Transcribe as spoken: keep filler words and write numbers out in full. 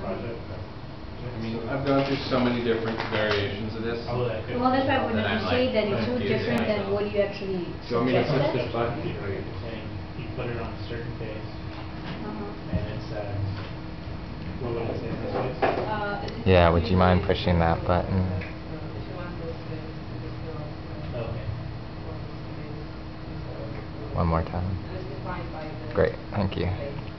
project. I mean, I've gone through so many different variations of this. Oh, that could Well, that's why when Then you I'm say like, that it's so confused different than myself. what you actually Do you want me to push suggested. this button? and you put it on a certain phase, Uh-huh. and it's uh, what would it say in this case? Yeah, would you mind pushing that button? Okay. One more time. Great, thank you.